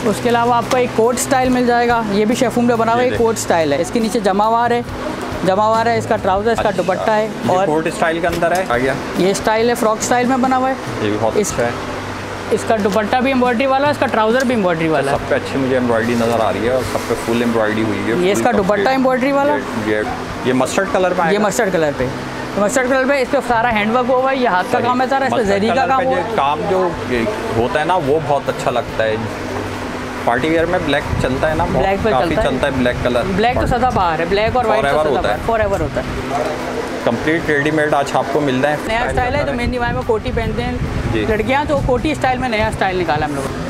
उसके अलावा आपको एक कोट स्टाइल मिल जाएगा, ये भी शेफून पे बना हुआ है, कोट स्टाइल है। इसके नीचे जमावार है, इसका ट्राउज़र, इसका दुपट्टा है। और कोट स्टाइल के अंदर है, आ गया ये स्टाइल है, फ्रॉक स्टाइल में बना हुआ है। ये भी बहुत अच्छा है। इसका दुपट्टा भी एम्ब्रॉयडरी वाला है, इसका ट्राउज़र भी एम्ब्रॉयडरी वाला है। सब पे अच्छी मुझे एम्ब्रॉयडरी नज़र आ रही है और सब पे फुल एम्ब्रॉयडरी हुई है। ये इसका दुपट्टा एम्ब्रॉयडरी वाला, ये मस्टर्ड कलर पे, ये मस्टर्ड कलर पे, मस्टर्ड कलर पे। इस पर सारा हैंडवर्क हुआ है, ये हाथ का काम है सारा, इस पर जरी का काम हुआ है। काम जो होता है ना वो बहुत अच्छा लगता है। पार्टी वेयर में ब्लैक चलता है ना, ब्लैक पे काफ़ी चलता है ब्लैक कलर। ब्लैक तो सदाबहार है, ब्लैक और वाइट फॉरएवर होता है। कंप्लीट रेडीमेड आज आपको मिल रहा है। नया स्टाइल है, जो मेहंदी वाई में कोटी पहनते हैं लड़कियाँ, तो कोटी स्टाइल में नया स्टाइल निकाला हम लोगों ने।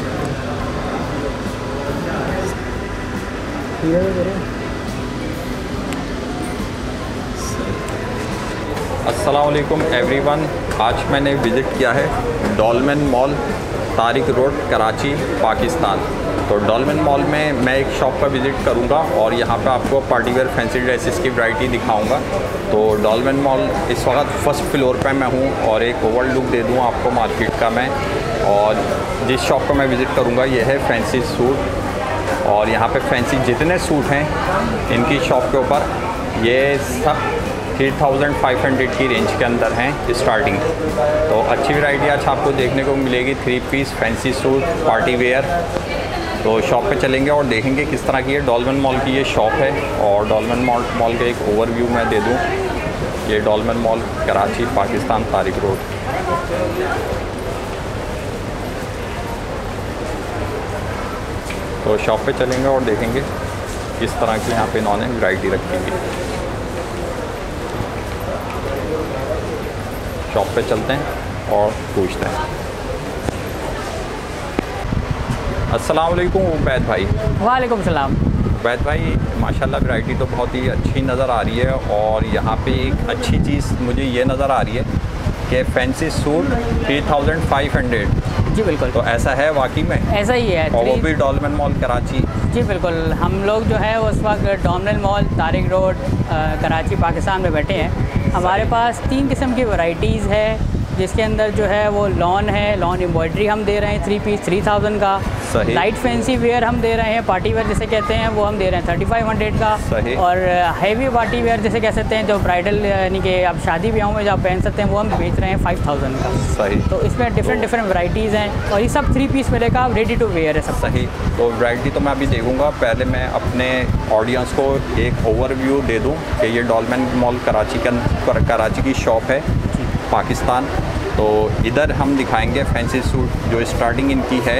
अस्सलाम वालेकुम एवरीवन। आज मैंने विज़िट किया है Dolmen mall, Tariq road, Karachi, Pakistan. तो डॉलमेन मॉल में मैं एक शॉप पर विज़िट करूंगा और यहाँ पे आपको पार्टी वेयर फैंसी ड्रेसेस की वैरायटी दिखाऊंगा। तो डॉलमेन मॉल इस वक्त फर्स्ट फ्लोर पे मैं हूँ और एक ओवरलुक दे दूँ आपको मार्केट का मैं। और जिस शॉप पर मैं विज़िट करूँगा ये है फैंसी सूट, और यहाँ पे फैंसी जितने सूट हैं इनकी शॉप के ऊपर ये सब 3500 की रेंज के अंदर हैं स्टार्टिंग। तो अच्छी वैरायटी आज आपको देखने को मिलेगी, 3 piece fancy suit party wear. तो शॉप पे चलेंगे और देखेंगे किस तरह की है। डॉलमेन मॉल की ये शॉप है और डॉलमेन मॉल का एक ओवरव्यू मैं दे दूँ। ये Dolmen mall, Karachi, Pakistan, Tariq road. तो शॉप पे चलेंगे और देखेंगे किस तरह की यहाँ पे इन्होंने वैरायटी रखी हुई है। शॉप पे चलते हैं और पूछते हैं। अस्सलाम वालेकुम उबैद भाई। वालेकुम सलाम। उबैद भाई, माशाल्लाह वैरायटी तो बहुत ही अच्छी नज़र आ रही है और यहाँ पे एक अच्छी चीज़ मुझे ये नज़र आ रही है कि फैंसी सूट 3500। जी बिल्कुल। तो ऐसा है वाकई में? ऐसा ही है। और वो भी डॉलमेन मॉल कराची? जी बिल्कुल। हम लोग जो है उस वक्त Dolmen mall, Tariq road, Karachi, Pakistan में बैठे हैं। हमारे पास 3 किस्म की वैरायटीज़ है, जिसके अंदर जो है वो लॉन है, लॉन एम्ब्रॉयडरी हम दे रहे हैं 3 पीस 3000 का। सही। लाइट फैंसी वेयर हम दे रहे हैं, पार्टी वेयर जिसे कहते हैं वो हम दे रहे हैं 3500 का। सही। और हैवी पार्टी वेयर जिसे कह सकते हैं, जो ब्राइडल यानी कि आप शादी ब्याहों में जो आप पहन सकते हैं, वो हम बेच रहे हैं 5000 का। सही। तो इसमें डिफरेंट वैरायटीज़ हैं और ये सब 3 पीस मिलेगा, रेडी टू वेयर है सब। सही। तो वैरायटी तो मैं अभी देखूँगा, पहले मैं अपने ऑडियंस को एक ओवरव्यू दे दूँ कि ये डॉलमेन मॉल कराची की शॉप है, पाकिस्तान। तो इधर हम दिखाएंगे फैंसी सूट जो स्टार्टिंग इनकी है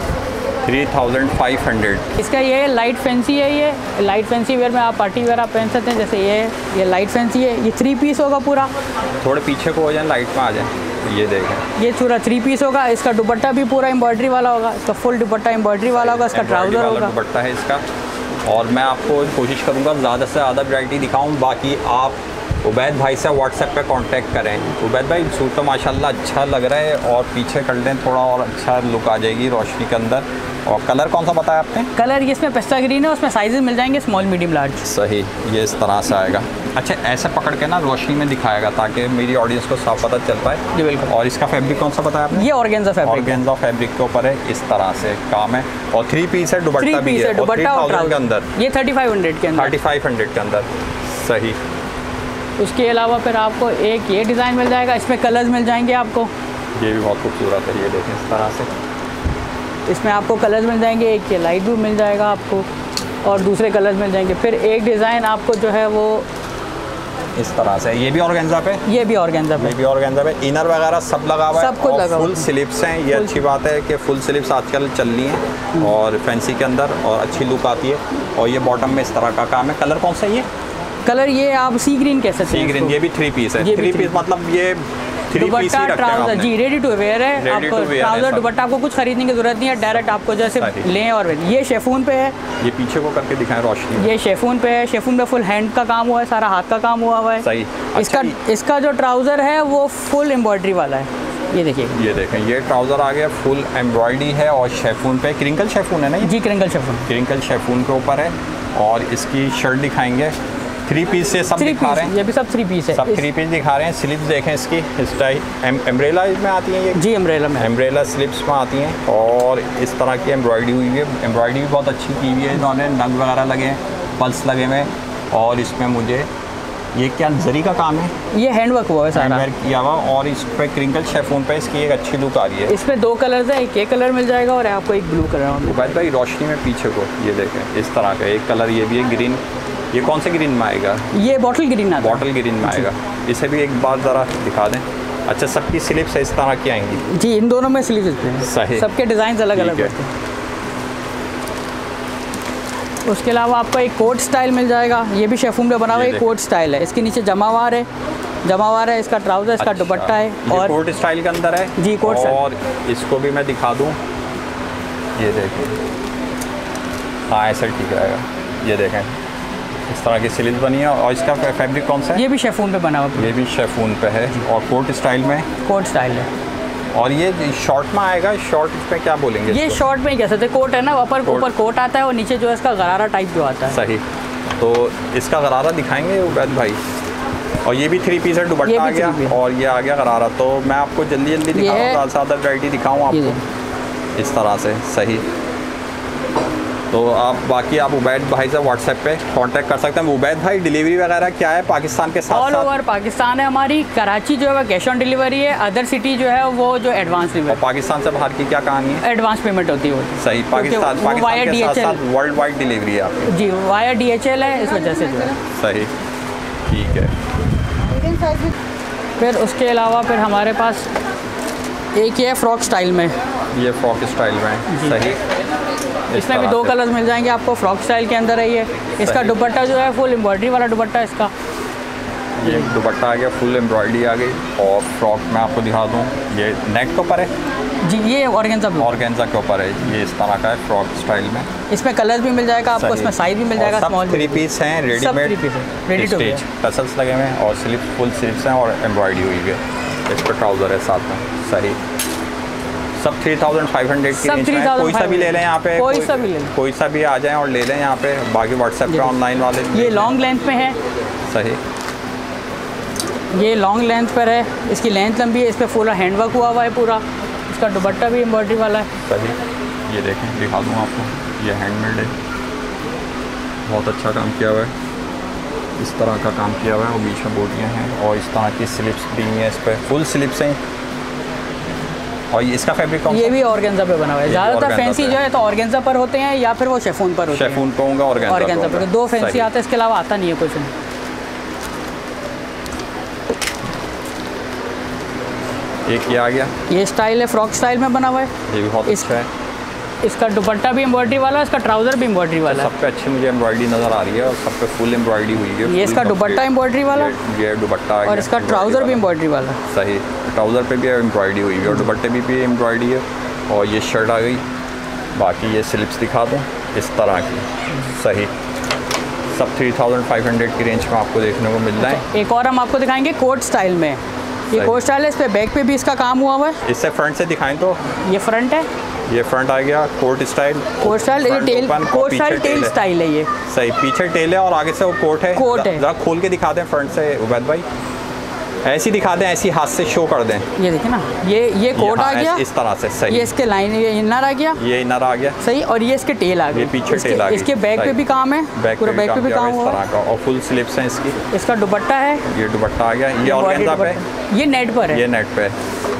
3500। इसका ये लाइट फैंसी है, ये लाइट फैंसी वेयर में आप पार्टी वेयर आप पहन सकते हैं। जैसे ये लाइट फैंसी है, ये 3 पीस होगा पूरा। थोड़े पीछे को हो जाए, लाइट में आ जाए। ये देखें, ये पूरा 3 पीस होगा। इसका दुपट्टा भी पूरा एम्ब्रॉयडरी वाला होगा, इसका फुल दुपट्टा एम्ब्रॉयडरी वाला होगा, इसका ट्राउज़र होगा, दुपट्टा है इसका। और मैं आपको कोशिश करूँगा ज़्यादा से ज़्यादा वैरायटी दिखाऊँ। बाकी आप उबैद भाई से व्हाट्सएप पे कांटेक्ट करें। उबैद भाई सूट तो माशाल्लाह अच्छा लग रहा है, और पीछे कर दें थोड़ा और अच्छा लुक आ जाएगी रोशनी के अंदर। और कलर कौन सा बताया आपने? कलर ये इसमें पिस्ता ग्रीन है, उसमें साइजेस मिल जाएंगे स्मॉल, मीडियम, लार्ज। सही। ये इस तरह से आएगा। अच्छा, ऐसे पकड़ के ना रोशनी में दिखाएगा ताकि मेरी ऑडियंस को साफ पता चल पाए। जी बिल्कुल। और इसका फैब्रिक कौन सा बताया आपने? ये ऑर्गेन्जा फैब्रिक। ऑर्गेन्जा फैब्रिक के ऊपर है, इस तरह से काम है। और 3 पीस है, दुपट्टा भी है, दुपट्टा और ट्राउज़र के अंदर। ये 3500 के अंदर। 3500 के अंदर। सही। उसके अलावा फिर आपको एक ये डिज़ाइन मिल जाएगा, इसमें कलर्स मिल जाएंगे आपको। ये भी बहुत खूबसूरत है, ये देखें इस तरह से। इसमें आपको कलर्स मिल जाएंगे, एक ये लाइट ब्लू मिल जाएगा आपको और दूसरे कलर्स मिल जाएंगे। फिर एक डिज़ाइन आपको जो है वो इस तरह से, ये भी ऑर्गेन्जा पे, ये भी ऑर्गेन्जा पे, ये भी ऑर्गेन्जा पे। इनर वगैरह सब लगा हुआ है, सब कुछ लगा हुआ है। फुल स्लीव्स हैं। ये अच्छी बात है कि फुल स्लीव्स आजकल चल रही हैं और फैंसी के अंदर, और अच्छी लुक आती है। और ये बॉटम में इस तरह का काम है। कलर कौन सा है ये? कलर ये आप सी ग्रीन कह सकते हैं। Sea green. ये भी 3 पीस है। 3 पीस मतलब ये 3 पीस ही ट्राउजर। जी रेडी टू वेयर है। आपको ट्राउजर दुपट्टा आपको कुछ खरीदने की जरूरत नहीं है, डायरेक्ट आपको जैसे लें और ये शेफून पे है। ये पीछे को करके दिखाएं रोशनी। ये शेफून पे है, शेफून पे फुल हैंड का काम हुआ है, सारा हाथ का काम हुआ है। सही। इसका जो ट्राउजर है वो फुल एम्ब्रॉयडरी वाला है। ये देखिए, ये देखें, ये ट्राउज़र आ गया, फुल एम्ब्रॉयडरी है और शेफून पे, क्रिंकल शेफून है ना? जी क्रिंकल शेफून। क्रिंकल शेफून के ऊपर है। और इसकी शर्ट दिखाएंगे 3 पीस से सब दिखा रहे हैं। ये भी सब 3 पीस है, सब 3 पीस दिखा रहे हैं। स्लीव्स देखें इसकी, स्टाइल एम्ब्रेला में आती हैं ये जी, एम्ब्रेला में, एम्ब्रेला स्लीव्स में आती हैं और इस तरह की एम्ब्रॉयडरी हुई है। एम्ब्रॉयडरी भी बहुत अच्छी की हुई है इन्होंने, नग वगैरह लगे हैं, पल्स लगे हुए हैं और इसमें मुझे ये क्या जरी का काम है, ये हैंडवर्क हुआ है सारा, हैंडवर्क किया हुआ और इस पर क्रिंकल शेफून पे इसकी एक अच्छी लुक आ रही है। इसमें 2 कलर्स है, एक ये कलर मिल जाएगा और आपको एक ब्लू कलर में। उबैद भाई रोशनी में पीछे को ये देखें इस तरह का एक कलर, ये भी है ग्रीन। ये कौन से ग्रीन में आएगा? ये बॉटल ग्रीन आता है। बॉटल ग्रीन में आएगा। इसे भी एक बार ज़रा दिखा दें। अच्छा, सबकी स्लीव्स इस तरह की आएंगी जी, इन दोनों में स्लीव्स हैं सही, सबके डिज़ाइन अलग अलग होते हैं। उसके अलावा आपको एक कोट स्टाइल मिल जाएगा, ये भी शेफून में बना हुआ एक कोट स्टाइल है। इसके नीचे जमावार है, जमावार है, इसका ट्राउज़र, इसका दुपट्टा है और कोट स्टाइल के अंदर है जी, कोट स्टाइल। और इसको भी मैं दिखा दूँ, ये देखें, हाँ ऐसा ठीक रहेगा। ये देखें इस तरह की स्लीव बनी है और इसका फैब्रिक कौन सा है? ये भी शेफून पे बना हुआ, ये भी शेफून पे है और कोट स्टाइल में, कोट स्टाइल है। और ये शॉर्ट में आएगा। शॉर्ट में क्या बोलेंगे? ये शॉर्ट में ही कह सकते हैं, कोट है ना, ऊपर कोट आता है और नीचे जो है इसका गरारा टाइप जो आता है। सही, तो इसका गरारा दिखाएंगे उबैद भाई। और ये भी 3 पीस है, दुपट्टा आ गया और ये आ गया गरारा। तो मैं आपको जल्दी जल्दी दिखाऊँ, ज़्यादा वैरायटी दिखाऊँ आपको इस तरह से। सही, तो आप बाकी आप उबैद भाई से व्हाट्सएप पे कांटेक्ट कर सकते हैं। उबैद भाई डिलीवरी वगैरह क्या है पाकिस्तान के साथ? ऑल ओवर पाकिस्तान है हमारी। कराची जो है कैश ऑन डिलीवरी है, अदर सिटी जो है वो जो एडवांस पेमेंट। और पाकिस्तान से बाहर की क्या कहानी है? एडवांस पेमेंट होती है वो। सही, पाकिस्तान के साथ साथ वर्ल्ड वाइड डिलीवरी है आपकी? जी, वाया DHL है, इस वजह से जो है। सही, ठीक है। फिर उसके अलावा फिर हमारे पास एक ये फ्रॉक स्टाइल में, ये फ्रॉक स्टाइल में सही, इसमें भी 2 कलर्स मिल जाएंगे आपको। फ्रॉक स्टाइल के अंदर है ये। इसका दुपट्टा जो है फुल एम्ब्रॉयडरी वाला दुपट्टा है इसका। ये दुपट्टा आ गया, फुल एम्ब्रॉयडरी आ गई। और फ्रॉक मैं आपको दिखा दूँ, ये नेट के ऊपर है जी, ये ऑर्गेन्जा के ऊपर है। ये इस तरह का है फ्रॉक स्टाइल में। इसमें कलर भी मिल जाएगा आपको, इसमें साइज भी मिल जाएगा। स्मॉल 3 पीस हैं, readymade, ready to stitch, tassels लगे हुए हैं और स्लीव्स फुल स्लीव्स हैं और एम्ब्रॉयडरी हुई है। इस पर ट्राउज़र है साथ में। सही, सब 3500 की रेंज में। कोई सा भी ले लें यहाँ पे, कोई सा भी आ जाएं और ले लें यहाँ पे। बाकी व्हाट्सएप पे ऑनलाइन वाले। ये लॉन्ग लेंथ में है। सही, ये लॉन्ग लेंथ पर है, इसकी लेंथ लंबी है, इस पर फुल हैंडवर्क हुआ हुआ है पूरा। इसका दुपट्टा भी एम्ब्रॉयडरी वाला है। सही, ये देखें, दिखा दूँ आपको, ये हैंडमेड है, बहुत अच्छा काम किया हुआ है। इस तरह का काम किया हुआ है और बीच में बोटियाँ हैं और इस तरह की स्लिप्स दी हुई हैं। इस पर फुल स्लिप्स हैं। और इसका फैब्रिक कौन सा? ये भी ऑर्गेन्जा पे बना हुआ है। ज़्यादातर फैंसी जो है तो ऑर्गेन्जा पर होते हैं या फिर वो शेफून पर होते हैं। शेफून पे होगा, ऑर्गेन्जा पर 2 फैंसी आते हैं, इसके अलावा आता नहीं है कुछ। एक ये आ गया, ये स्टाइल है, फ्रॉक स्टाइल में बना हुआ है। ये भी बहुत अच्छा है। इसका दुपट्टा भी एम्ब्रॉयडरी वाला है, इसका ट्राउज़र भी एम्ब्रॉयडरी वाला है। सब पे अच्छी मुझे एम्ब्रॉयडरी नज़र आ रही है और सब पे फुल एम्ब्रॉयडरी हुई है। ये इसका दुपट्टा एम्ब्रॉयडरी वाला, ये दुपट्टा और इसका ट्राउज़र भी एम्ब्रॉयडरी वाला। सही, ट्राउज़र पे भी एम्ब्रॉयडरी हुई है और दुपट्टे भी एम्ब्रॉयडरी है। और ये शर्ट आ गई। बाकी ये स्लिप्स दिखा दूँ इस तरह की। सही, सब 3500 की रेंज में आपको देखने को मिल रहा है। एक और हम आपको दिखाएंगे कोट स्टाइल में। ये कोट स्टाइल है, इस पर बैक पे भी इसका काम हुआ हुआ है। इससे फ्रंट से दिखाएं तो ये फ्रंट है, ये फ्रंट आ गया। कोट स्टाइल, कोट स्टाइल, ये tail, coat style tail style है ये। सही, पीछे टेल है और आगे से वो कोट है। जरा खोल के दिखा दें फ्रंट से उबैद भाई, ऐसी दिखा दें, ऐसी हाथ से शो कर दें। ये देखिए ना, ये कोट आ गया इस तरह से। सही, ये इसके लाइन, ये इनर आ गया, ये इनर आ गया। सही, और ये इसके टेल आ गया, ये पीछे टेल आ गया। इसके बैक पे भी काम है, पूरा बैक पे भी काम हुआ है और फुल स्लिप्स हैं इसकी। इसका दुपट्टा है, ये दुपट्टा आ गया। ये ऑर्गेन्जा पे, ये नेट पर है, ये नेट पे।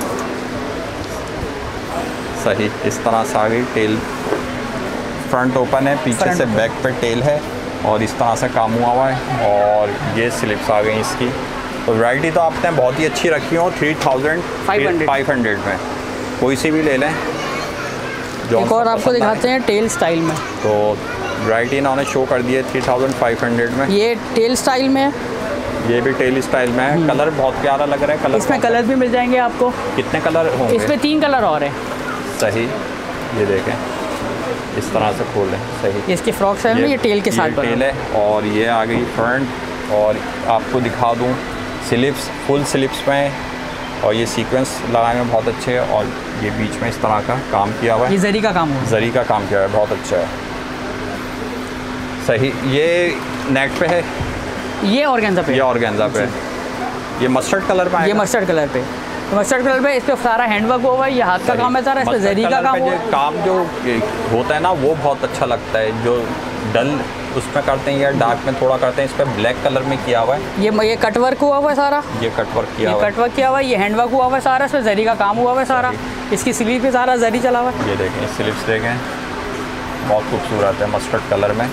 सही, इस तरह से आ गई। टेल फ्रंट ओपन है, पीछे से बैक पे टेल है और इस तरह से काम हुआ है। और ये स्लिप्स आ गई इसकी। तो वैरायटी तो आपने बहुत ही अच्छी रखी हो। 3500 में कोई सी भी ले लें। एक और आपको दिखाते हैं टेल स्टाइल में। तो वैरायटी इन्होंने शो कर दी है 3500 में। ये टेल स्टाइल में है, ये भी टेल स्टाइल में है। कलर बहुत प्यारा लग रहा है। कलर, इसमें कलर भी मिल जाएंगे आपको। कितने कलर होंगे इसमें? 3 कलर और हैं। सही, ये देखें, इस तरह से खोल लें। सही, इसकी फ्रॉक स्टाइल में ये टेल के साथ टेल है। और ये आ गई फ्रंट। और आपको दिखा दूँ स्लिप्स, फुल स्लिप्स में, और ये सीक्वेंस लगाए में बहुत अच्छे है। और ये बीच में इस तरह का काम किया हुआ है, ये जरी का काम हुआ है, जरी का काम किया हुआ है, बहुत अच्छा है। सही, ये नेट पे है, ये ऑर्गेन्जा पे, ये ऑर्गेन्जा पे, ये मस्टर्ड कलर पे, ये मस्टर्ड कलर पे, मस्टर्ड कलर पे। इस पे सारा हैंडवर्क हुआ है, ये हाथ का काम है सारा, इस पे जरी का काम हुआ है। काम जो होता है ना वो बहुत अच्छा लगता है, जो डल उसमें करते हैं या डार्क में थोड़ा करते हैं, इस पर ब्लैक कलर में किया हुआ है। ये कटवर्क हुआ हुआ है सारा, ये कटवर्क किया हुआ है, कटवर्क किया हुआ है, ये हैंडवर्क हुआ हुआ है सारा, इस पे जरी का काम हुआ हुआ है सारा। इसकी स्लीव पे सारा जरी चला हुआ है। ये देखें, स्लीव्स देखें, बहुत खूबसूरत है मस्टर्ड कलर में।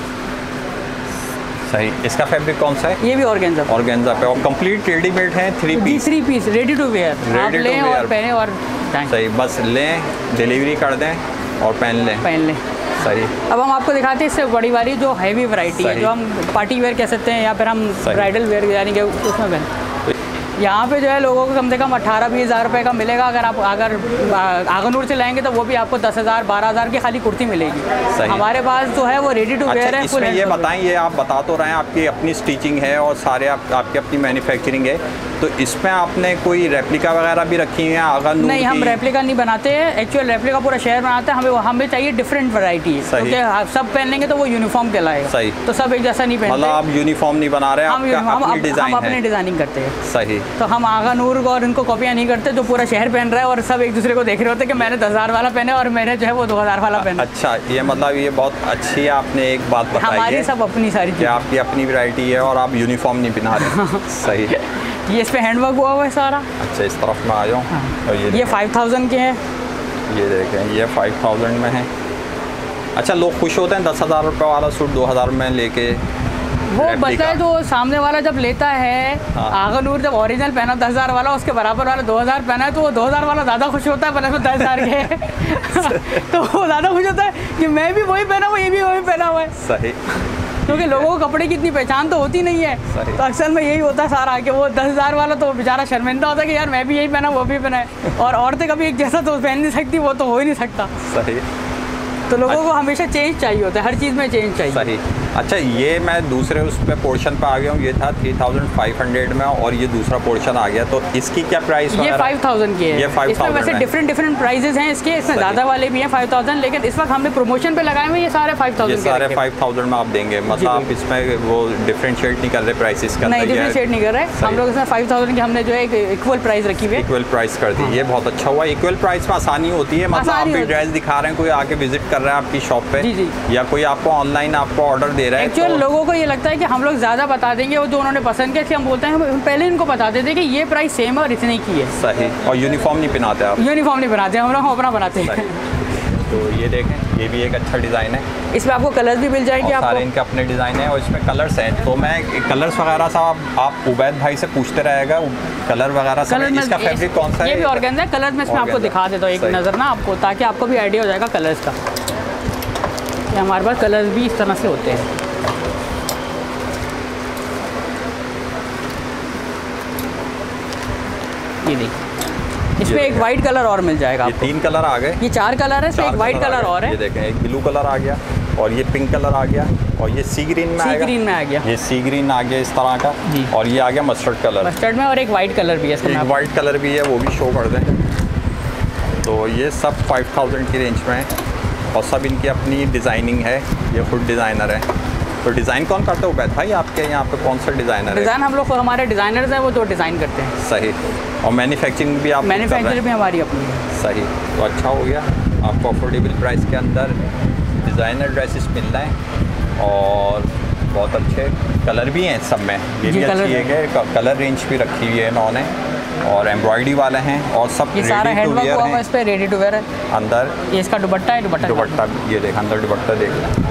सही। इसका फैब्रिक कौन सा है? ये भी ऑर्गेन्जा पे और कंप्लीट रेडीमेड है, 3 पीस रेडी टू वेयर। आप लें और पहने और सही, बस लें, डिलीवरी कर दें और पहन लें। सही। अब हम आपको दिखाते हैं इससे बड़ी वाली जो हैवी वैरायटी है, जो हम पार्टी वेयर कह सकते हैं या फिर हम ब्राइडल वेयर यानी कि उसमें पहन। यहाँ पे जो है लोगों को कम से कम 18-20 हज़ार रुपये का मिलेगा। अगर आगनूर से लाएंगे तो वो भी आपको 10,000 12,000 की खाली कुर्ती मिलेगी। हमारे पास जो है वो रेडी टू वेयर है। इसमें ये बताएं, ये आप बता तो रहे हैं आपकी अपनी स्टिचिंग है और सारे आपकी अपनी मैन्युफैक्चरिंग है, तो इसमें आपने कोई रेप्लिका वगैरह भी रखी है? आगनूर नहीं, हम रेप्लिका नहीं बनाते हैं, एक्चुअल रेप्लिका पूरा शहर बनाते हैं। हमें चाहिए डिफरेंट वैरायटी, क्योंकि सब पहन लेंगे तो वो यूनिफॉर्म कहलाएगा। सही। तो सब एक जैसा नहीं पहनते। मतलब आप यूनिफॉर्म नहीं बना रहे, हम अपनी डिज़ाइनिंग करते हैं। सही। तो हम आगनूर और इनको कॉपियाँ नहीं करते जो पूरा शहर पहन रहा है और सब एक दूसरे को देख रहे होते हैं कि मैंने 10,000 वाला पहने और मैंने जो है वो 2,000 वाला पहना। अच्छा, ये मतलब ये बहुत अच्छी आपने एक बात बताई है, हमारी सब अपनी सारी चीज़, आपकी अपनी वैरायटी है और आप यूनिफॉर्म नहीं पहना रहे। सही। ये इस पे हैंडवर्क हुआ हुआ है सारा। अच्छा, इस तरफ में आ जाऊँ। हाँ। और ये 5,000 के हैं। ये देखें, ये 5,000 में है। अच्छा, लोग खुश होते हैं 10,000 रुपये वाला सूट 2,000 में लेके? वो बता है जो सामने वाला जब लेता है, हाँ। आगनूर जब ओरिजिनल पहना 10,000 वाला, उसके बराबर वाला 2,000 पहना है, तो वो 2,000 वाला ज़्यादा खुश होता है बल्कि 10,000 के। तो वो ज़्यादा खुश होता है कि मैं भी वही पहना हुआ, ये भी वही पहना हुआ है। सही। क्योंकि लोगों को कपड़े की इतनी पहचान तो होती नहीं है, तो अक्सर में यही होता है सारा कि वो 10,000 वाला तो बेचारा शर्मिंदा होता है कि यार मैं भी यही पहना, वो भी पहना है। और औरतें कभी एक जैसा तो पहन नहीं सकती, वो तो हो ही नहीं सकता। सही। तो लोगों को हमेशा चेंज चाहिए होता है, हर चीज़ में चेंज चाहिए। सही। अच्छा, ये मैं दूसरे उस पे पोर्शन पे आ गया हूँ, ये था 3,500 में और ये दूसरा पोर्शन आ गया, तो इसकी क्या प्राइस? ये 5,000 की है। ये 5,000 इसमें वैसे डिफरेंट प्राइजेस हैं इसके, इसमें ज़्यादा वाले भी हैं 5,000, लेकिन इस वक्त हमने प्रमोशन पे लगाए हुए ये सारे 5,000। ये सारे 5,000 में आप देंगे, मतलब आप इसमें वो डिफरेंशिएट नहीं कर रहे प्राइसेस का? नहीं, डिफरेंशिएट नहीं कर रहे हम लोग। इसमें 5,000 की हमने जो है एक इक्वल प्राइस रखी हुई है, इक्वल प्राइस कर दी। ये बहुत अच्छा हुआ, इक्वल प्राइस में आसानी होती है। मतलब आप भी ड्रेस दिखा रहे हैं, कोई आके विजिट कर रहा है आपकी शॉप पे, या कोई आपको ऑनलाइन आपको ऑर्डर दे रहा है, एक्चुअल लोगों को ये लगता है कि हम लोग ज़्यादा बता देंगे, वो जो उन्होंने पसंद किया, इसलिए हम बोलते हैं हम पहले इनको बता देते हैं कि ये प्राइस सेम है और इतने की है। सही। और यूनिफॉर्म नहीं पहनाते आप? यूनिफॉर्म नहीं बनाते हम लोग, अपना बनाते हैं। तो ये देखें, ये भी एक अच्छा डिज़ाइन है। इसमें आपको कलर्स भी मिल जाएंगे, आपको सारे इनके अपने डिज़ाइन है और इसमें कलर्स हैं। तो मैं कलर्स वगैरह सब आप उबैद भाई से पूछते रहेगा, कलर वगैरह सब। इसका फैब्रिक कौन सा है? ये भी ऑर्गेन्जा है। कलर्स में इसमें आपको दिखा देता हूँ एक नज़र ना आपको, ताकि आपको भी आइडिया हो जाएगा कलर्स का। हमारे पास कलर्स भी इस तरह से होते हैं। ये देखिए, इसमें एक वाइट कलर और मिल जाएगा आपको। 3 कलर आ गए, ये 4 कलर है, इसमें एक वाइट कलर और है। ये देखें, एक ब्लू कलर आ गया और ये पिंक कलर आ गया और ये सी ग्रीन में आ गया। ये सी ग्रीन आ गया इस तरह का, और ये आ गया मस्टर्ड कलर। मस्टर्ड में और एक वाइट कलर भी है, एक वाइट कलर भी है, वो भी शो कर दें। तो ये सब 5,000 की रेंज में है और सब इनकी अपनी डिज़ाइनिंग है। ये खुद डिज़ाइनर है। तो डिज़ाइन कौन करता है उबैद भाई आपके यहाँ पे? कौन सा डिज़ाइनर है? डिज़ाइन हम लोग, हमारे डिज़ाइनर्स हैं, वो तो डिज़ाइन करते हैं। सही। और मैन्युफैक्चरिंग भी आप? मैन्युफैक्चरिंग भी हमारी अपनी है। सही। तो अच्छा हो गया, आपको अफोर्डेबल प्राइस के अंदर डिज़ाइनर ड्रेसेस मिल रहे हैं और बहुत अच्छे कलर भी हैं सब में। ये भी अच्छी है, कलर रेंज भी रखी हुई है इन्होंने, और एम्ब्रॉयडरी वाले हैं और सब ये सारा हैंडवर्क हुआ है, इस पे रेडी टू वेयर है। अंदर ये इसका दुपट्टा है, दुपट्टा ये देख, अंदर दुपट्टा देख लें,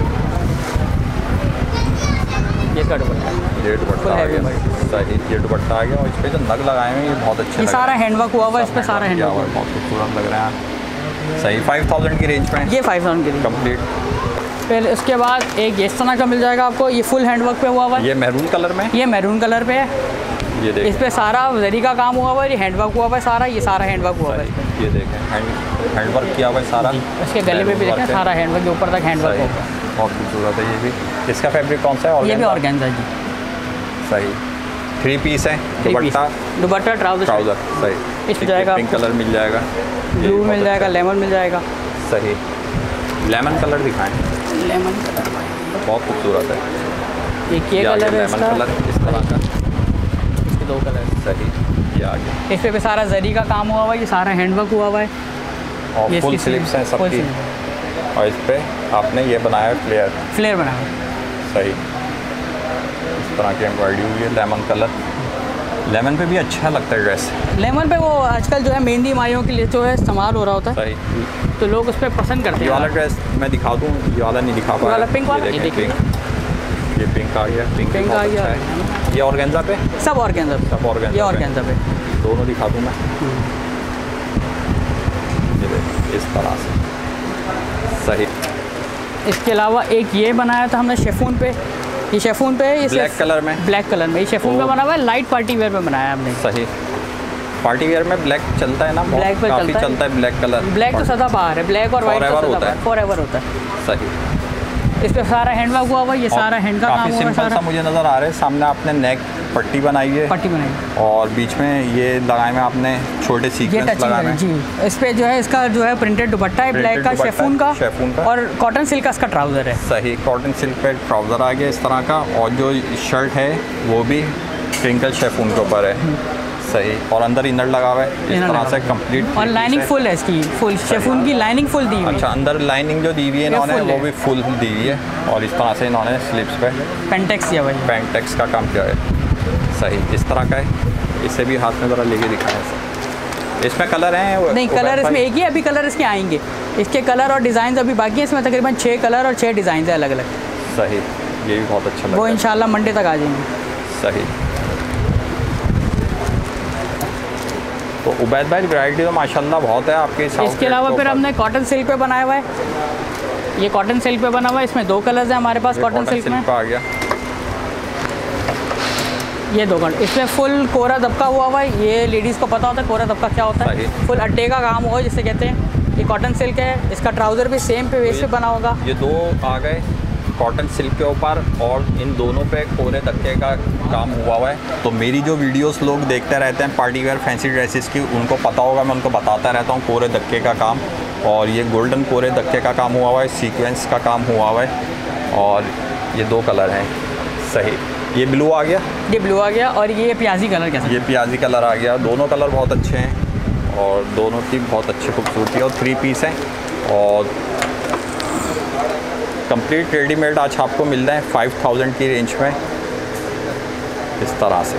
ये इसका दुपट्टा, ये दुपट्टा आ गया। सही। ये दुपट्टा आ गया और इस पर जो नग लगाए हुए हैं ये बहुत अच्छे। ये सारा हैंडवर्क हुआ हुआ है, इस पे सारा हैंडवर्क बहुत खूबसूरत लग रहा है। सही। 5,000 की रेंज में, ये 5,000 की रेंज कंप्लीट। फिर उसके बाद एक इस तरह का मिल जाएगा आपको, ये फुल हैंडवर्क पे हुआ हुआ है। ये मैरून कलर में, ये मैरून कलर पे है। ये देखें, इस पे सारा जरी का काम हुआ हुआ है, ये हैंडवर्क हुआ हुआ है सारा, ये सारा हैंडवर्क हुआ हुआ है। ये देखें, हैंडवर्क किया हुआ है सारा। इसके गले पे भी देखें, सारा हैंडवर्क के ऊपर तक हैंडवर्क होगा। बहुत खूबसूरत है ये भी। इसका फैब्रिक कौन सा है? ये भी ऑर्गेन्जा जी। सही। 3 पीस है, दुपट्टा ट्राउज़र। सही। इस जाएगा पिंक कलर मिल जाएगा, ब्लू मिल जाएगा, लेमन मिल जाएगा। सही। लेमन कलर दिखाएं। लेमन कलर बहुत खूबसूरत है, ये कलर है इसका। तरह का, इसके 2 कलर। सही, ये आ गया। इस पे भी सारा जरी का काम हुआ हुआ है, ये सारा हैंडवर्क हुआ हुआ है और ये फुल इसकी स्लिप्स हैं सबकी। स्लीव। और इस पे आपने ये बनाया है फ्लेयर बना हुआ है। सही, इस तरह की एम्ब्रॉयडरी हुई है, लेमन कलर। लेमन पे भी अच्छा लगता है ड्रेस। लेमन पे वो आजकल जो है मेहंदी माइयों के लिए जो है इस्तेमाल हो रहा होता है, सही। तो लोग उस पर पसंद करते हैं। ये वाला ड्रेस मैं दिखा दूँ, ये वाला नहीं दिखा पाया। वाला पिंक वाला? ये देखें, पिंक, ये पिंक आ गया। पिंक पिंक आ गया है। ये ऑर्गेन्जा पे, सब ऑर्गेन्जा पे, सब ऑर्गेन्जा ये ऑर्गेन्जा पे। दोनों दिखा दूँ मैं। ये देख, इस तरह से, सही। इसके अलावा एक ये बनाया था हमने शेफून पे, ये शेफून पे ब्लैक कलर में, ब्लैक कलर में ये शेफून पे बना हुआ है, लाइट पार्टी वेयर में बनाया हमने। सही, पार्टी वेयर में ब्लैक चलता है ना, ब्लैक पे काफ़ी चलता है ब्लैक कलर। ब्लैक तो सदाबहार है, ब्लैक और वाइट होता है, फॉरएवर होता है। सही। इस पे सारा हैंडवर्क हुआ हुआ है, ये सारा हैंड का काम हुआ है। सिंपल सा मुझे नज़र आ रहा है। सामने आपने नेक पट्टी बनाई है, पट्टी बनाई और बीच में ये लगाए में आपने छोटे सीक्वेंस लगाए हैं। जी, इस पे जो है इसका जो है प्रिंटेड दुपट्टा है ब्लैक का, शेफून का, और कॉटन सिल्क का इसका ट्राउज़र है। सही, कॉटन सिल्क पे ट्राउज़र आ गया इस तरह का, और जो शर्ट है वो भी क्रिंकल शेफून के ऊपर है। सही, और अंदर इनर लगा हुआ है इस तरह से कंप्लीट, और लाइनिंग फुल है इसकी, फुल शेफून की लाइनिंग फुल दी हुई है। अच्छा, अंदर लाइनिंग जो दी हुई है इन्होंने वो भी फुल दी हुई है, और इस तरह से इन्होंने स्लिप्स पे पेंटेक्स या भाई पेंटेक्स का काम किया है। सही, इस तरह का है। इसे भी हाथ में ज़रा लेके दिखाएं। इसमें कलर हैं? नहीं, कलर इसमें एक ही, अभी कलर इसके आएंगे। इसके कलर और डिज़ाइन अभी बाकी है, इसमें तकरीबन 6 कलर और 6 डिज़ाइन है अलग अलग। सही, ये भी बहुत अच्छा लगा। वो इंशाल्लाह मंडे तक आ जाएंगे। सही। तो उबैद भाई वैरायटी तो माशाल्लाह बहुत है आपके। इसके अलावा फिर हमने कॉटन सिल्क पे बनाया हुआ है, ये कॉटन सिल्क पे बना हुआ है, इसमें 2 कलर्स हैं हमारे पास कॉटन सिल्क में। आ गया ये 2 कलर, इसमें फुल कोरा दबका हुआ है। ये लेडीज़ को पता होता है कोरा दबका क्या होता है, फुल अड्डे का काम हुआ है जिसे कहते हैं। ये कॉटन सिल्क है, इसका ट्राउज़र भी सेम पे वेस्ट पे बना होगा। ये 2 आ गए कॉटन सिल्क के ऊपर, और इन दोनों पे कोरे धक्के का काम हुआ है। तो मेरी जो वीडियोस लोग देखते रहते हैं पार्टी वेयर फैंसी ड्रेसेस की, उनको पता होगा, मैं उनको बताता रहता हूँ कोरे धक्के का काम। और ये गोल्डन कोरे धक्के का काम हुआ है, सीक्वेंस का काम हुआ है, और ये 2 कलर हैं। सही, ये ब्लू आ गया, ये ब्लू आ गया, और ये प्याजी कलर कैसा, ये प्याजी कलर आ गया। दोनों कलर बहुत अच्छे हैं, और दोनों की बहुत अच्छी खूबसूरती है, और 3 पीस हैं, और कंप्लीट रेडीमेड आज आपको मिल रहा है 5000 की रेंज में इस तरह से।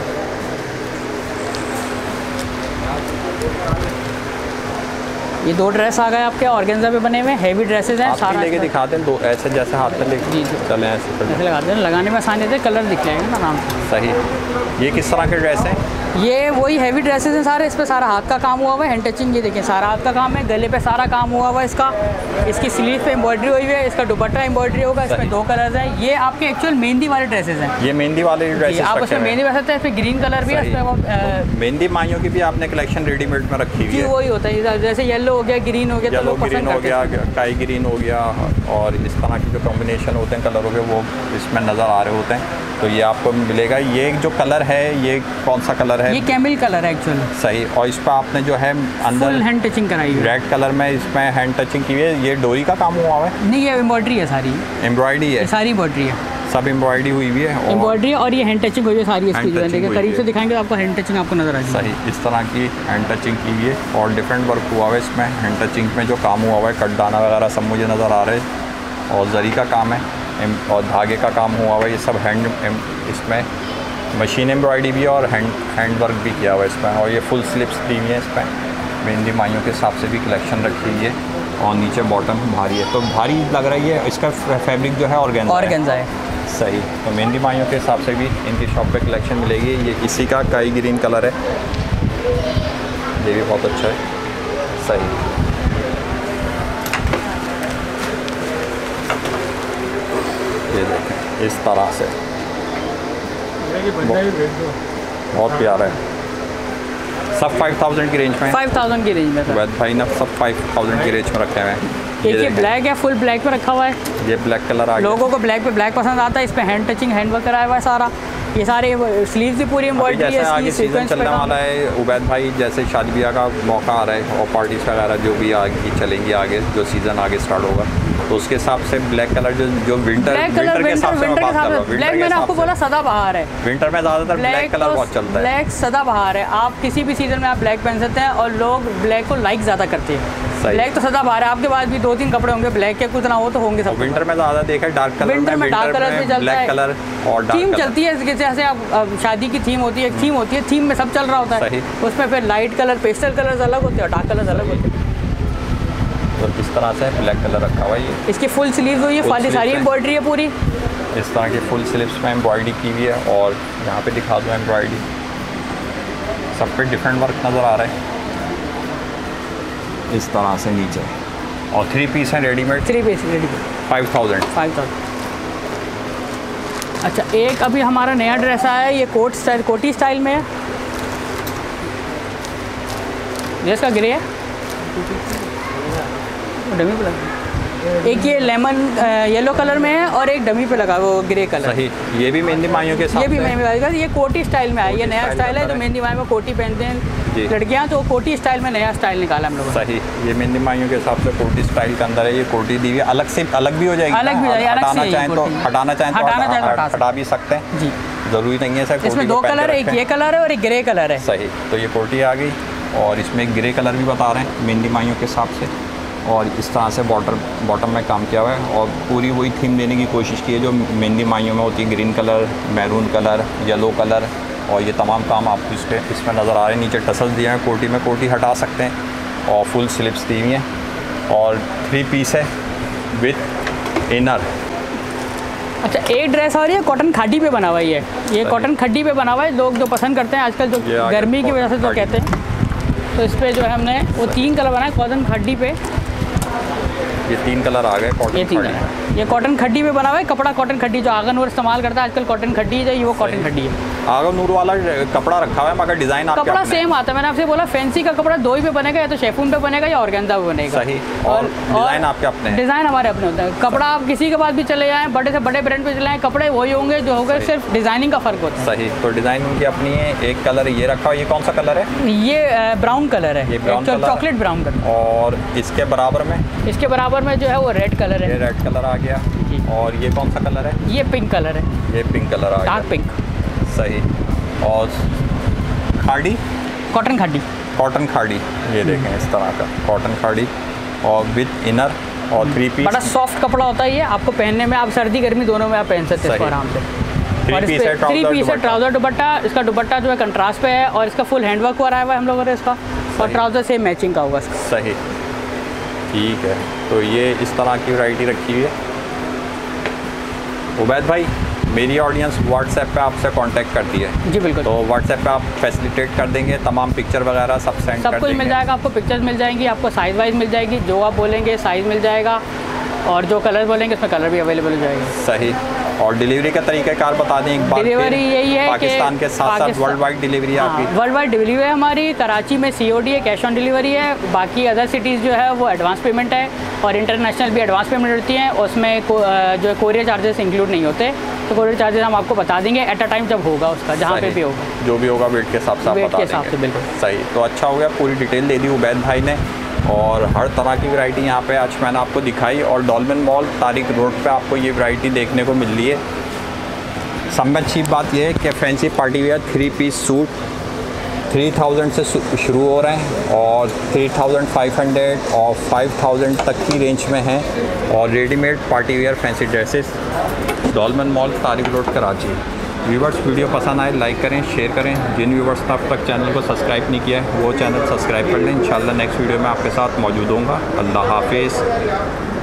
ये 2 ड्रेस आ गए आपके ऑर्गेन्जा पे बने हुए, हैवी ड्रेसेस हैं। सारा लेके दिखाते हैं, 2 ऐसे जैसे हाथ में लेके चले ऐसे लगाते हैं, लगाने में आसानी है, कलर दिख जाएगा ना आराम से। सही, ये किस तरह के ड्रेस हैं? ये वही हैवी ड्रेसेस हैं सारे, इस पे सारा हाथ का काम हुआ हुआ है, हैंड टचिंग, ये देखिए सारा हाथ का काम है। गले पे सारा काम हुआ हुआ है इसका, इसकी स्लीव पे एम्ब्रॉयडरी हुई है, इसका दुपट्टा एम्ब्रॉयडरी होगा। इसमें 2 कलर्स हैं। ये आपके एक्चुअल मेहंदी वाले ड्रेसेस हैं। ये मेहंदी वाले ड्रेसेस आप उसमें मेहंदी बना सकते हैं। इसमें ग्रीन कलर भी है, इसमें मेहंदी माइयों की भी आपने कलेक्शन रेडीमेड में रखी हुई है। वही होता है, जैसे येलो हो गया, ग्रीन हो गया, तो लोग ग्रीन हो गया, काई ग्रीन हो गया, और इस तरह के जो कॉम्बिनेशन होते हैं कलरों के वो इसमें नज़र आ रहे होते हैं। तो ये आपको मिलेगा। ये जो कलर है, ये कौन सा कलर है? ये कैमिल कलर है एक्चुअली। सही, और इस पर आपने जो है अंदर फुल हैंड टचिंग कराई है, रेड कलर में इसमें हैंड टचिंग की हुई है। ये डोरी का काम हुआ है? नहीं, ये एम्ब्रॉयडरी है, सारी एम्ब्रॉयडरी है, सारी एम्ब्रॉयडरी है, सब एम्ब्रॉयडरी हुई हुई है, एम्ब्रॉयडरी, और ये हैंड टचिंग हुई है सारी इसकी। देखिए करीब से दिखाएंगे तो आपको हैंड टचिंग आपको नजर आ जाएगी। सही, इस तरह की हैंड टचिंग की हुई है, और डिफरेंट वर्क हुआ है इसमें। हैंड टचिंग में जो काम हुआ है, कटदाना वगैरह सब मुझे नज़र आ रहे हैं, और जरी का काम है, और धागे का काम हुआ है। ये सब हैंड, इसमें मशीन एम्ब्रॉयडरी भी है, और हैंड वर्क भी किया हुआ है इसमें। और ये फुल स्लिप्स दी हुई है इसमें, मेहंदी माइयों के हिसाब से भी कलेक्शन रखी हुई है, और नीचे बॉटम भारी है, तो भारी लग रही है। इसका फैब्रिक जो है ऑर्गेन्जा है। सही, तो मेहंदी माइयों के हिसाब से भी इनकी शॉप पे कलेक्शन मिलेगी। ये इसी का काई ग्रीन कलर है, ये भी बहुत अच्छा है। सही, ये देखें इस तरह से, बहुत प्यारा है। सब 5000 की रेंज में, 5000 की रेंज में वैद भाई ने सब 5000 की रेंज में रखे हुए हैं। ये ब्लैक है, फुल ब्लैक पे रखा हुआ है। ये ब्लैक कलर आ गया, लोगों को ब्लैक पे ब्लैक पसंद आता है। इस पे हैंड टचिंग, हैंड वर्क कराया हुआ है सारा। ये सारे स्लीव्स भी पूरी एम्ब्रॉयडरी है। आगे सीजन चलने वाला है उबैद भाई, जैसे शादी ब्याह का मौका आ रहा है, और पार्टीज वगैरह जो भी आगे चलेंगी, आगे जो सीज़न आगे स्टार्ट होगा, तो उसके हिसाब से ब्लैक कलर जो विंटर के हिसाब से मैं बात कर रहा हूँ। ब्लैक मैंने आपको बोला सदाबहार है, विंटर में ज़्यादातर ब्लैक कलर बहुत चलता है। ब्लैक सदाबहार है, आप किसी भी सीजन में आप ब्लैक पहन सकते हैं और लोग ब्लैक को लाइक ज़्यादा करते हैं। ब्लैक तो सदाबहार है, आपके पास भी 2-3 कपड़े होंगे ब्लैक के, कुछ ना हो तो होंगे सब। विंटर में ज़्यादा देखा है डार्क कलर, विंटर में डार्क कलर भी चलता है, कलर और डार्क थीम चलती है। जैसे आप शादी की थीम होती है, एक थीम होती है, थीम में सब चल रहा होता है, उसमें फिर लाइट कलर पेस्टल कलर्स अलग होते हैं और डार्क कलर्स अलग होते हैं। तो इस तरह से ब्लैक कलर रखा हुआ है ये। इसकी फुल स्लीव्स हुई है, फाली सारी एम्ब्रॉयडरी है पूरी। इस तरह की फुल स्लीव्स में एम्ब्रॉयडरी की हुई है और यहाँ पे दिखा दूँ एम्ब्रॉयडरी, सब पे डिफरेंट वर्क नज़र आ रहा है इस तरह से नीचे। और 3 पीस है रेडीमेड, 3 पीस रेडीमेड 5000। अच्छा, एक अभी हमारा नया ड्रेस आया है, ये कोटी स्टाइल में है, ये इसका ग्रे है, डमी पे लगा। एक ये लेमन येलो कलर में है और एक डमी पे लगा वो ग्रे कलर। सही, ये भी मेहंदी माइयों के साथ, ये भी मेहंदी माइयों, ये कोटी स्टाइल में है, ये नया स्टाइल है। जो मेहंदी माइयों में कोटी पहनते हैं लड़कियां, तो कोटी स्टाइल में नया स्टाइल निकाला हम लोगों ने। सही, ये मेहंदी माइयों के हिसाब से कोटी स्टाइल के अंदर है, ये कोटी दी हुई अलग से, अलग भी हो जाएगी, अलग भी हो जाएगी, हटाना चाहें तो हटा भी सकते हैं जी, ज़रूरी नहीं है सर। इसमें 2 कलर है, एक ये कलर है और एक ग्रे कलर है। सही, तो ये कोटी आ गई और इसमें ग्रे कलर भी बता रहे हैं मेहंदी माइयों के हिसाब से। और इस तरह से बॉटम में काम किया हुआ है और पूरी वही थीम देने की कोशिश की है जो मेहंदी माइयों में होती है, green colour, maroon colour, yellow colour, और ये तमाम काम आपको इसमें नज़र आ रहे हैं। नीचे टसल्स दिए हैं कोटी में, कोटी हटा सकते हैं और फुल स्लिप्स दी हुई हैं और 3 पीस है विथ इनर। अच्छा, एक ड्रेस और ये कॉटन खाडी पे बना हुआ है, ये कॉटन खड्डी पे बना हुआ है। लोग जो पसंद करते हैं आजकल, जो गर्मी की वजह से जो कहते हैं, तो इस पर जो है हमने वो 3 कलर बनाए कॉटन खड्डी पे। ये 3 कलर आ गए कॉटन, ये कॉटन खड्डी पे बना हुआ है, कपड़ा कॉटन खड्डी, जो आगन नूर इस्तेमाल करता है आजकल कॉटन खड्डी है, ये वो कॉटन खड्डी है। आगन नूर वाला कपड़ा रखा हुआ है मगर डिज़ाइन आपके कपड़ा सेम आता है। मैंने आपसे बोला फैंसी का कपड़ा 2 ही पे बनेगा, या तो शेफून पे बनेगा या ऑर्गेन्जा पे बनेगा। सही, और डिज़ाइन आपके अपने हैं। डिज़ाइन हमारे अपने होते हैं। कपड़ा आप किसी के पास भी चले जाएँ, बड़े से बड़े ब्रांड पे चले जाएँ, कपड़े वही होंगे जो होंगे, सिर्फ डिज़ाइनिंग का फ़र्क होता है। सही, तो डिज़ाइन उनकी अपनी है। एक कलर ये रखा हुआ, ये कौन सा कलर है? ये ब्राउन कलर है, चॉकलेट ब्राउन कलर। और इसके बराबर में जो है वो रेड कलर है, रेड कलर आ गया। और ये कौन सा कलर है? ये पिंक कलर है, ये पिंक कलर आ गया, डार्क पिंक। सही, और खाड़ी, कॉटन खाड़ी, ये देखें इस तरह का कॉटन खाड़ी और विद इनर और 3 पीस। बड़ा सॉफ्ट कपड़ा होता है ये, आपको पहनने में, आप सर्दी गर्मी दोनों में आप पहन सकते हैं इसको आराम से। 3 पीस है ट्राउजर दुपट्टा, इसका दुपट्टा जो है कंट्रास्ट पे है और इसका फुल हैंडवर्क कराया हुआ है हम लोगों ने इसका, और ट्राउजर से मैचिंग का होगा इसका। सही, ठीक है, तो ये इस तरह की वैरायटी रखी हुई है। उबैद भाई, मेरी ऑडियंस व्हाट्सएप पे आपसे कांटेक्ट करती है। जी बिल्कुल, तो व्हाट्सएप पे आप फैसिलिटेट कर देंगे, तमाम पिक्चर वगैरह सब सेंड कर देंगे, सब कुछ मिल जाएगा आपको, पिक्चर्स मिल जाएंगी आपको, साइज़ वाइज मिल जाएगी, जो आप बोलेंगे साइज़ मिल जाएगा, और जो कलर बोलेंगे उसमें कलर भी अवेलेबल हो जाएगा। सही, और डिलीवरी का तरीक़ाकार बता दें एक बार। डिलीवरी यही है पाकिस्तान के साथ साथ वर्ल्ड वाइड डिलीवरी है आपकी? वर्ल्ड वाइड डिलीवरी है हमारी। कराची में COD है, कैश ऑन डिलीवरी है। बाकी अदर सिटीज़ जो है वो एडवांस पेमेंट है, और इंटरनेशनल भी एडवांस पेमेंट होती हैं, उसमें जो कोरियर चार्जेस इंक्लूड नहीं होते। तो कोरियर चार्जेस हम आपको बता देंगे एट अ टाइम जब होगा उसका, जहाँ पे भी होगा, जो भी होगा वेट के हिसाब से आप बता देंगे। बिल्कुल सही, तो अच्छा हो गया, पूरी डिटेल दे दी उबैद भाई ने, और हर तरह की वैरायटी यहाँ पे आज मैंने आपको दिखाई। और डॉल्मेन मॉल तारिक रोड पे आपको ये वैरायटी देखने को मिल रही है। सब में अच्छी बात यह है कि fancy party wear 3 piece suit 3000 से शुरू हो रहे हैं और 3500 और 5000 तक की रेंज में हैं, और readymade party wear fancy dresses Dolmen mall Tariq road Karachi. Viewers, video पसंद आए लाइक करें, शेयर करें। जिन व्यूवर्स ने अब तक चैनल को सब्सक्राइब नहीं किया है वो चैनल सब्सक्राइब कर लें। इंशाल्लाह नेक्स्ट वीडियो में आपके साथ मौजूद होऊंगा। अल्लाह हाफिज़।